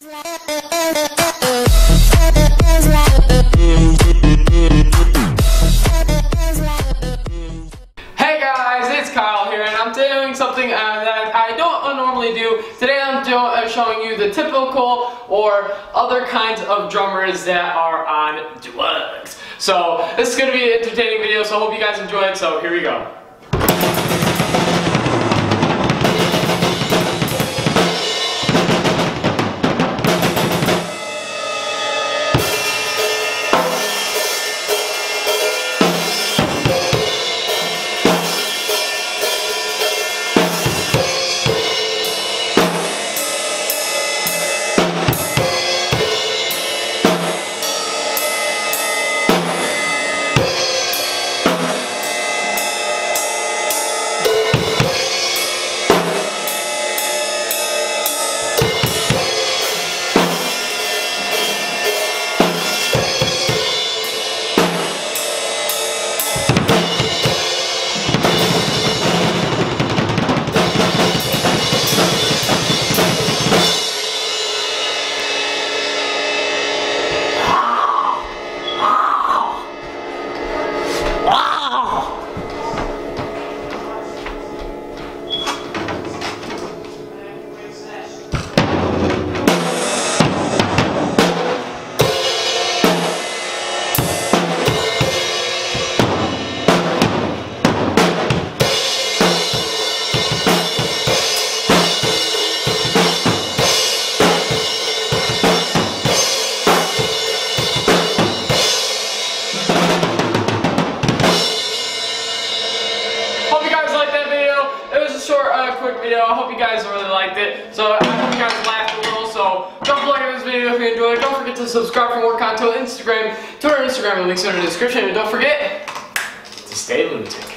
Hey guys, it's Kyle here, and I'm doing something that I don't normally do. Today I'm showing you the typical or other kinds of drummers that are on drugs. So this is going to be an entertaining video, so I hope you guys enjoy it, so here we go. Quick video. I hope you guys really liked it. So I hope you guys laughed a little. So don't like this video if you enjoyed it. Don't forget to subscribe for more content on Instagram, Twitter, Instagram, and links in the description. And don't forget to stay lunatic.